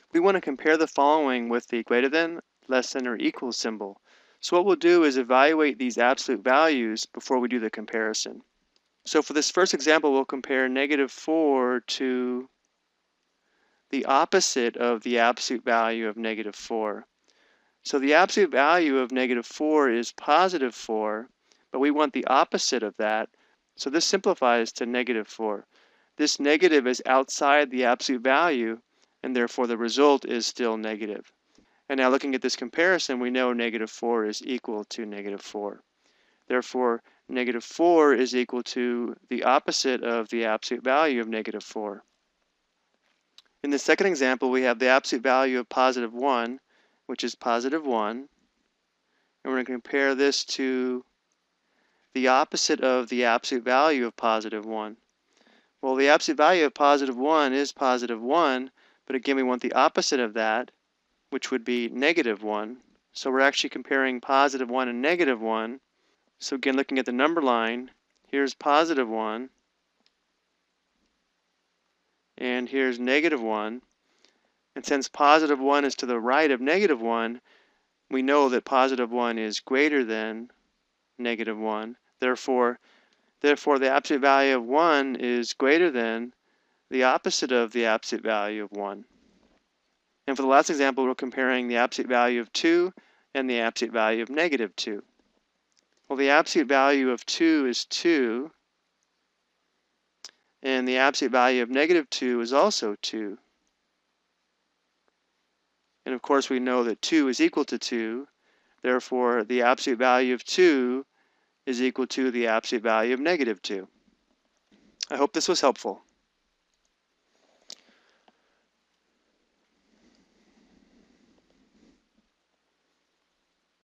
We want to compare the following with the greater than, less than, or equal symbol. So what we'll do is evaluate these absolute values before we do the comparison. So for this first example, we'll compare -4 to the opposite of the absolute value of -4. So the absolute value of -4 is +4, but we want the opposite of that. So this simplifies to -4. This negative is outside the absolute value, and therefore the result is still negative. And now looking at this comparison, we know -4 is equal to -4. Therefore, -4 is equal to the opposite of the absolute value of -4. In the second example, we have the absolute value of +1, which is +1, and we're going to compare this to the opposite of the absolute value of +1. Well, the absolute value of +1 is +1, but again, we want the opposite of that, which would be -1. So we're actually comparing +1 and -1. So again, looking at the number line, here's +1, and here's -1. And since +1 is to the right of -1, we know that +1 is greater than -1. Therefore, the absolute value of 1 is greater than the opposite of the absolute value of 1. And for the last example, we're comparing the absolute value of 2 and the absolute value of -2. Well, the absolute value of 2 is 2, and the absolute value of -2 is also 2. And of course, we know that 2 is equal to 2. Therefore, the absolute value of 2 is equal to the absolute value of -2. I hope this was helpful.